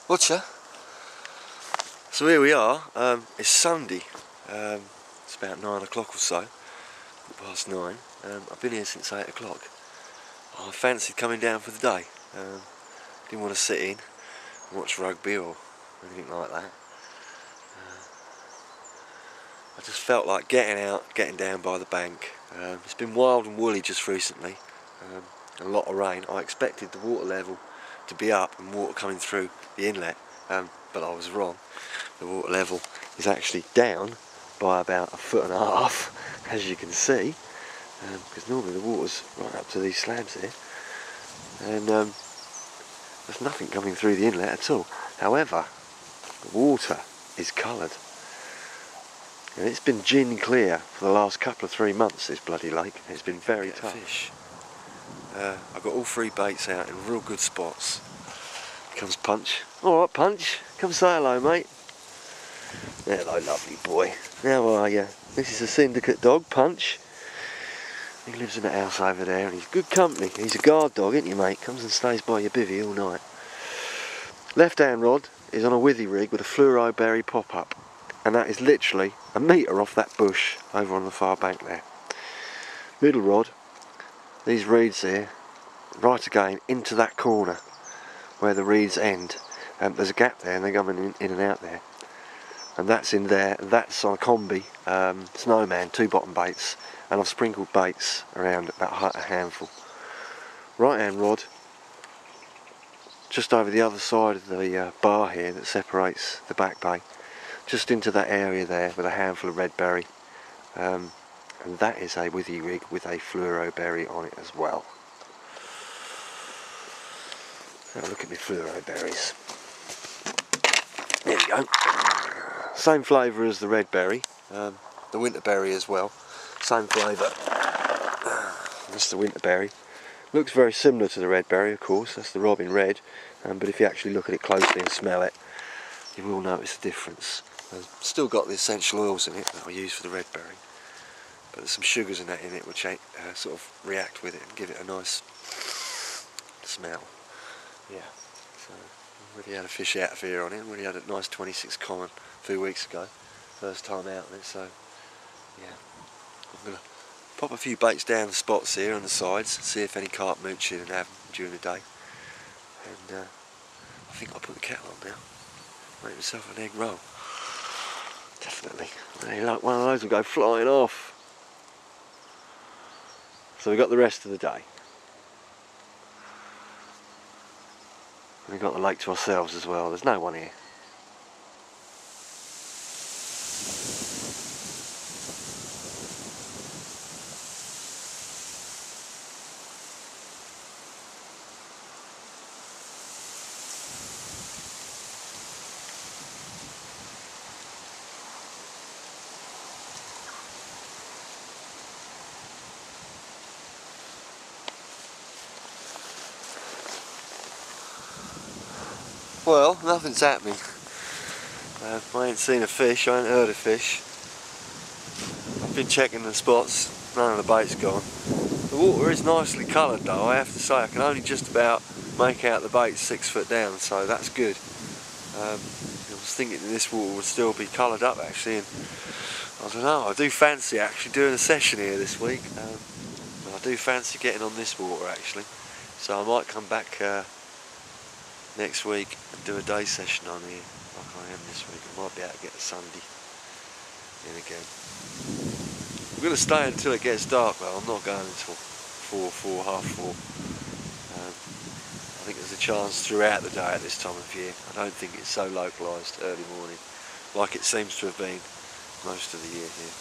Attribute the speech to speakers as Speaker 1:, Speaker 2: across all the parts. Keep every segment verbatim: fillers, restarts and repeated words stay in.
Speaker 1: Whatcha? So here we are, um, it's Sunday, um, it's about nine o'clock or so, past nine. um, I've been here since eight o'clock. I fancied coming down for the day, um, didn't want to sit in and watch rugby or anything like that. uh, I just felt like getting out, getting down by the bank. Um, it's been wild and woolly just recently, um, a lot of rain. I expected the water level to be up and water coming through the inlet, um, but I was wrong. The water level is actually down by about a foot and a half, as you can see, because um, normally the water's right up to these slabs here, and um, there's nothing coming through the inlet at all. However, the water is coloured, and it's been gin clear for the last couple of three months, this bloody lake. It's been very tough. Fish. Uh, I've got all three baits out in real good spots. Here comes Punch. Alright Punch, come say hello mate. Hello lovely boy. How are you? This is a syndicate dog, Punch. He lives in the house over there and he's good company. He's a guard dog, isn't he mate? Comes and stays by your bivvy all night. Left hand rod is on a withy rig with a fluoro berry pop up, and that is literally a metre off that bush over on the far bank there. Middle rod, these reeds here, right again into that corner where the reeds end. Um, there's a gap there and they're coming in, in and out there. And that's in there, that's on a combi, um, snowman, two bottom baits, and I've sprinkled baits around about a handful. Right hand rod, just over the other side of the uh, bar here that separates the back bay, just into that area there with a handful of red berry, um, and that is a withy rig with a fluoro berry on it as well. Now look at my fluoro berries. There we go. Same flavour as the red berry, um, the winter berry as well. Same flavour. That's the winter berry. Looks very similar to the red berry, of course. That's the robin red. Um, but if you actually look at it closely and smell it, you will notice the difference. It's still got the essential oils in it that I use for the red berry, but there's some sugars in that in it which uh, sort of react with it and give it a nice smell. Yeah. So I've already had a fish out of here on it. Already had a nice twenty-six common a few weeks ago, first time out on it. So yeah, I'm gonna pop a few baits down the spots here on the sides, see if any carp mooch in and have them during the day. And uh, I think I'll put the kettle on now. Make myself an egg roll. Definitely. Hey, look, one of those will go flying off. So we've got the rest of the day. We've got the lake to ourselves as well. There's no one here. Well, nothing's happening. Uh, I ain't seen a fish, I ain't heard a fish. I've been checking the spots, none of the bait's gone. The water is nicely coloured though, I have to say. I can only just about make out the bait six foot down, so that's good. Um, I was thinking that this water would still be coloured up actually, and I don't know, I do fancy actually doing a session here this week. Um, I do fancy getting on this water actually, so I might come back uh, next week and do a day session on here like I am this week. I might be able to get a Sunday in again. I'm going to stay until it gets dark though. I'm not going until four, four, half four. Um, I think there's a chance throughout the day at this time of year. I don't think it's so localised early morning like it seems to have been most of the year here.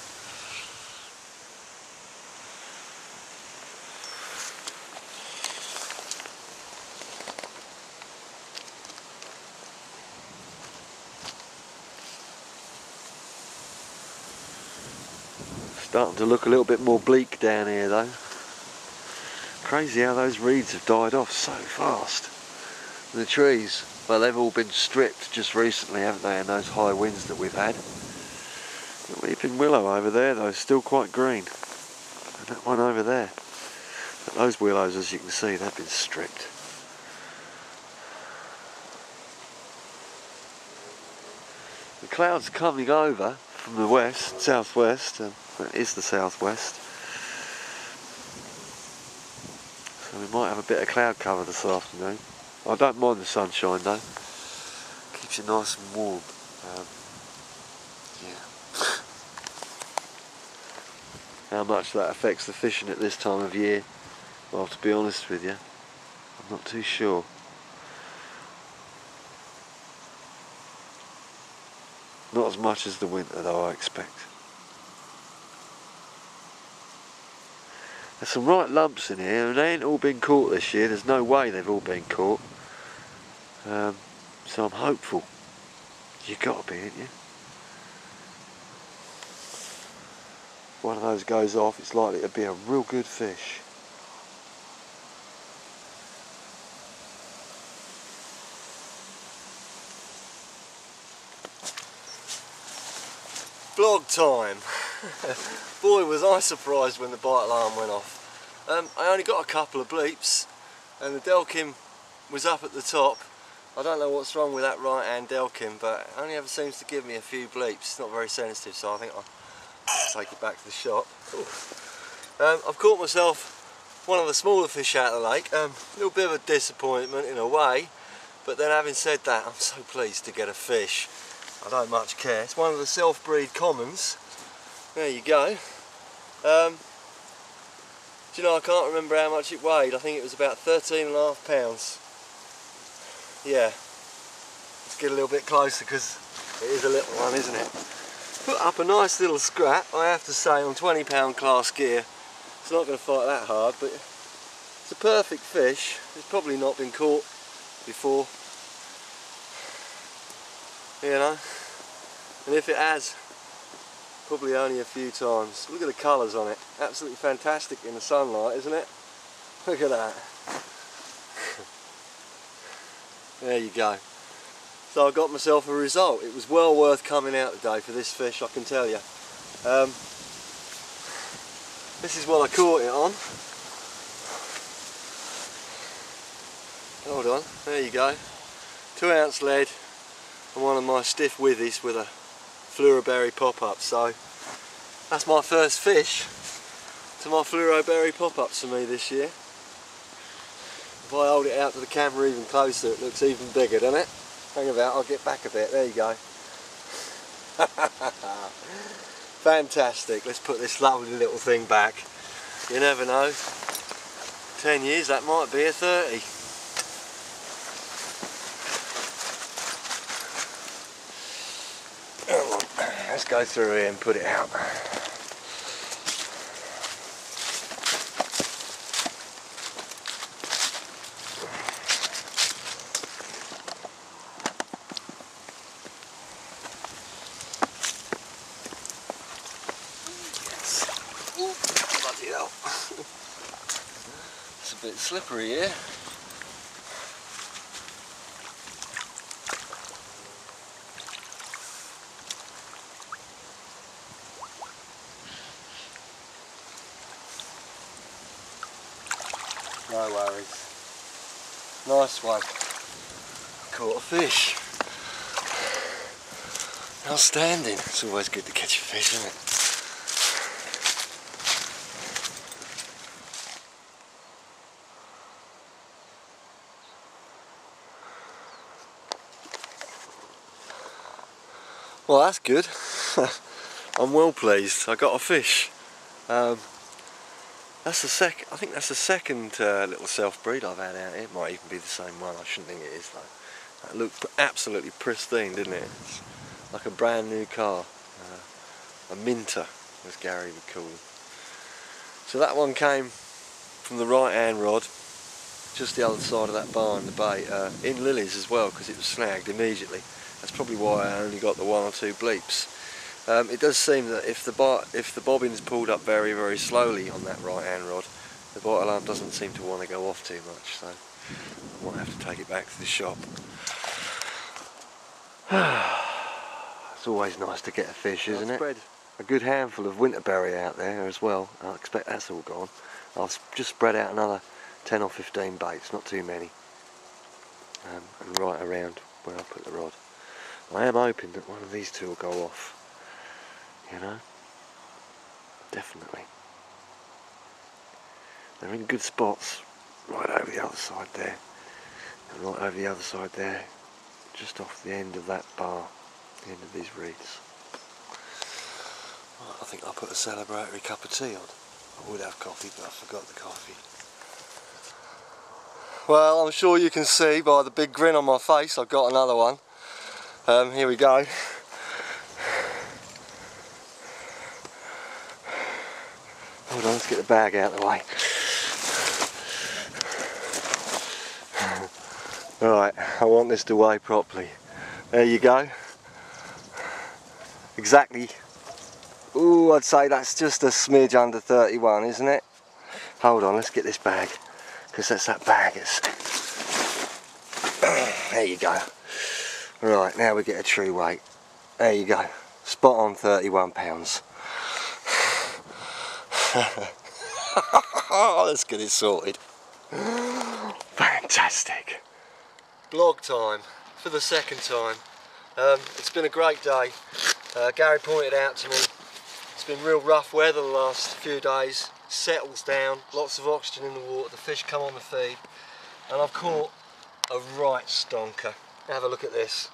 Speaker 1: Starting to look a little bit more bleak down here though. Crazy how those reeds have died off so fast. And the trees, well, they've all been stripped just recently, haven't they, in those high winds that we've had. The weeping willow over there though is still quite green. And that one over there. But those willows, as you can see, they've been stripped. clouds coming over from the west, southwest, and that is the southwest. So we might have a bit of cloud cover this afternoon. I don't mind the sunshine though. Keeps you nice and warm. Um, yeah. How much that affects the fishing at this time of year, well, to be honest with you, I'm not too sure. Not as much as the winter though, I expect. There's some right lumps in here and they ain't all been caught this year. There's no way they've all been caught. Um, so I'm hopeful. You gotta be, ain't you? If one of those goes off, it's likely to be a real good fish. Vlog time. Boy was I surprised when the bite alarm went off. Um, I only got a couple of bleeps and the Delkim was up at the top. I don't know what's wrong with that right hand Delkim, but it only ever seems to give me a few bleeps. It's not very sensitive, so I think I'll take it back to the shop. Um, I've caught myself one of the smaller fish out of the lake. Um, a little bit of a disappointment in a way, but then having said that, I'm so pleased to get a fish. I don't much care. It's one of the self-breed commons. There you go. Um, do you know, I can't remember how much it weighed. I think it was about thirteen and a half pounds. Yeah. Let's get a little bit closer because it is a little one, isn't it? Put up a nice little scrap, I have to say, on twenty pound class gear. It's not going to fight that hard, but it's a perfect fish. It's probably not been caught before. You know, and if it has, probably only a few times. Look at the colours on it, absolutely fantastic in the sunlight, isn't it? Look at that. There you go. So I got myself a result. It was well worth coming out today for this fish, I can tell you. Um, this is what I caught it on. Hold on, there you go. Two ounce lead and one of my stiff withies with a fluoroberry pop-up. So that's my first fish to my fluoroberry pop-ups for me this year. If I hold it out to the camera even closer, it looks even bigger, doesn't it? Hang about, I'll get back a bit. There you go. Fantastic. Let's put this lovely little thing back. You never know. Ten years, that might be a thirty. Let's go through here and put it out. Yes. Ooh, bloody hell. It's a bit slippery here. No worries. Nice one. Caught a fish. Outstanding. It's always good to catch a fish, isn't it? Well, that's good. I'm well pleased. I got a fish. Um, That's the sec. I think that's the second uh, little self-breed I've had out here. It might even be the same one. I shouldn't think it is though. That looked absolutely pristine, didn't it? It's like a brand new car. Uh, a minter, as Gary would call them. So that one came from the right-hand rod, just the other side of that barn, the bait, uh, in lilies as well, because it was snagged immediately. That's probably why I only got the one or two bleeps. Um, it does seem that if the bar, if the bobbin's pulled up very very slowly on that right hand rod, the bite alarm doesn't seem to want to go off too much, so I might have to take it back to the shop. It's always nice to get a fish, isn't it? Spread a good handful of winterberry out there as well. I expect that's all gone. I'll just spread out another ten or fifteen baits, not too many, um, and right around where I put the rod. I am hoping that one of these two will go off, you know, definitely. They're in good spots, right over the other side there, and right over the other side there, just off the end of that bar, the end of these reeds. Right, I think I'll put a celebratory cup of tea on. I would have coffee, but I forgot the coffee. Well, I'm sure you can see by the big grin on my face, I've got another one. Um, here we go. Hold on, let's get the bag out of the way. Right, I want this to weigh properly. There you go. Exactly. Ooh, I'd say that's just a smidge under thirty-one, isn't it? Hold on, let's get this bag, because that's that bag. It's... There you go. Right, now we get a true weight. There you go. Spot on thirty-one pounds. Let's get it sorted. Fantastic. Blog time for the second time. Um, it's been a great day. Uh, Gary pointed out to me it's been real rough weather the last few days. Settles down, lots of oxygen in the water, the fish come on the feed, and I've caught a right stonker. Have a look at this.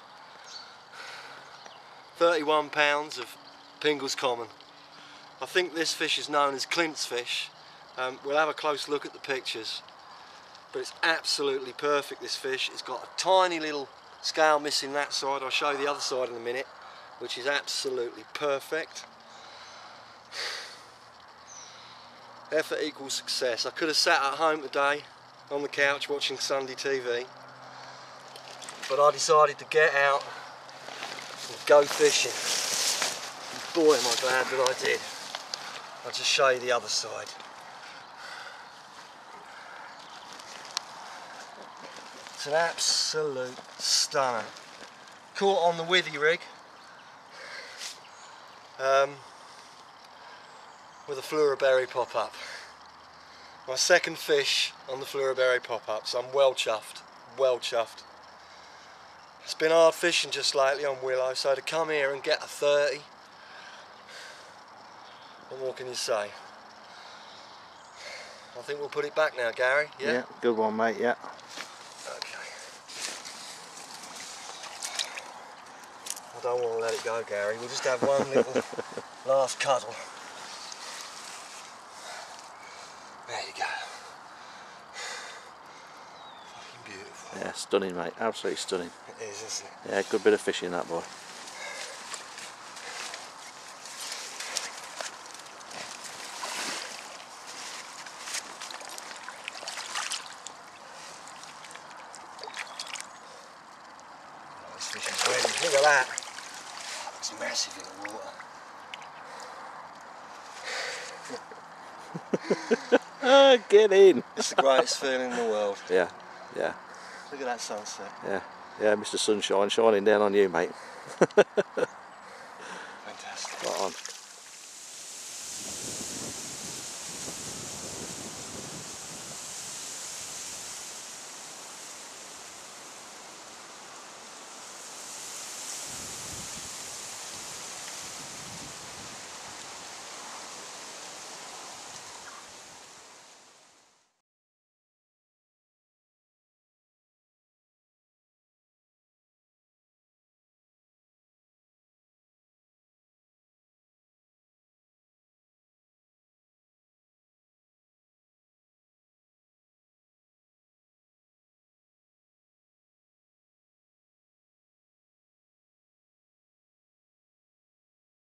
Speaker 1: thirty-one pounds of Pingles common. I think this fish is known as Clint's fish. Um, we'll have a close look at the pictures. But it's absolutely perfect, this fish. It's got a tiny little scale missing that side. I'll show you the other side in a minute, which is absolutely perfect. Effort equals success. I could have sat at home today on the couch watching Sunday T V, but I decided to get out and go fishing. And boy, am I glad that I did. I'll just show you the other side. It's an absolute stunner. Caught on the withy rig um, with a fluoroberry pop-up. My second fish on the fluoroberry pop-up, so I'm well chuffed, well chuffed. It's been hard fishing just lately on Willow, so to come here and get a thirty, what more can you say? I think we'll put it back now, Gary. Yeah,
Speaker 2: yeah, good one, mate. Yeah.
Speaker 1: I don't want to let it go, Gary. We'll just have one little last cuddle. There you go. Fucking beautiful.
Speaker 2: Yeah, stunning, mate. Absolutely stunning.
Speaker 1: It is, isn't it?
Speaker 2: Yeah, good bit of fishing, that boy.
Speaker 1: Oh, this fish is ready. Look at that. It's massive in the water.
Speaker 2: Ah, get in.
Speaker 1: It's the greatest feeling in the world.
Speaker 2: Yeah, yeah.
Speaker 1: Look at that sunset.
Speaker 2: Yeah, yeah, Mister Sunshine shining down on you, mate.
Speaker 1: Fantastic.
Speaker 2: Spot on.